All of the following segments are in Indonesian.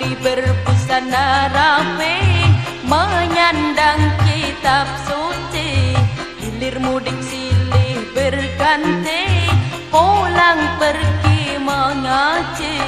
Bermudi berbusana rapi, menyandang kitab suci. Hilir mudik silih berganti, pulang pergi mengaji.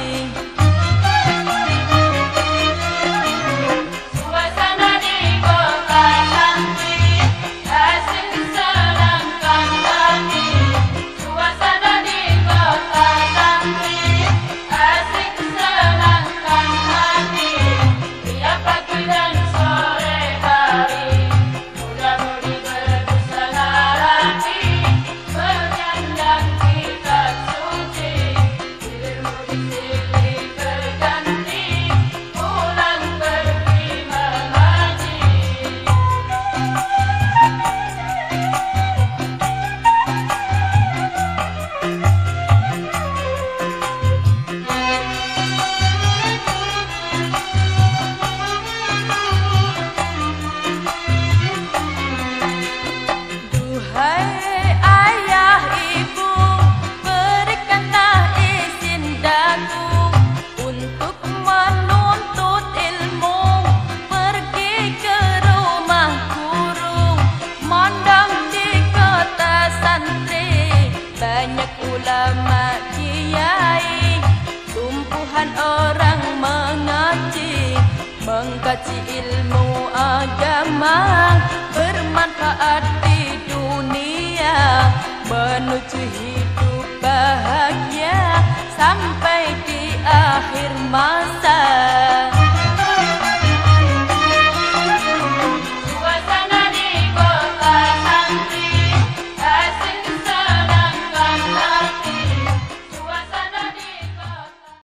Ulama kiai, tumpuhan orang mengaji, mengkaji ilmu agama, bermanfaat di dunia, menuju hidup bahagia sampai di akhir masa.